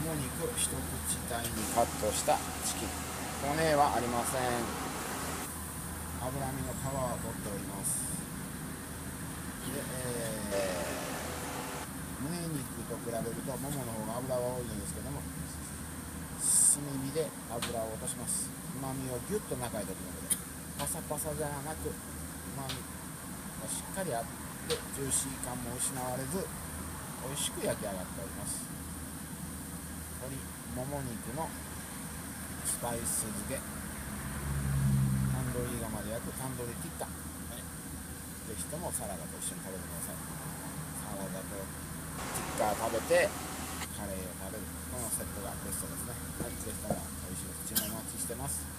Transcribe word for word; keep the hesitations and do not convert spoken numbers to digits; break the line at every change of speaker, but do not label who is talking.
も肉一口大にカットしたチキン、骨はありません。脂身の皮を取っております。で、えー、胸肉と比べるとももの方が脂は多いんですけども、炭火で油を落とします。うまみをギュッと中へとるので、パサパサではなくうまみがしっかりあってジューシー感も失われず美味しく焼き上がっております。鶏もも肉のスパイス漬け、タンドリー窯で焼くタンドリーキッタ、ね、ぜひともサラダと一緒に食べてください。サラダとティッカー食べてカレーを食べる、このセットがベストですね。はい、ぜひとも美味しいお口にお待ちしてます。